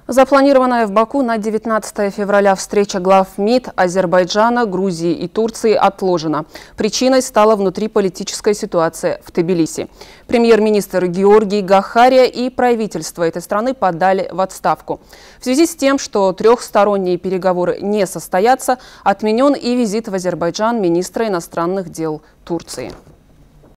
Запланированная в Баку на 19 февраля встреча глав МИД Азербайджана, Грузии и Турции отложена. Причиной стала внутриполитическая ситуация в Тбилиси. Премьер-министр Георгий Гахария и правительство этой страны подали в отставку. В связи с тем, что трехсторонние переговоры не состоятся, отменен и визит в Азербайджан министра иностранных дел Турции.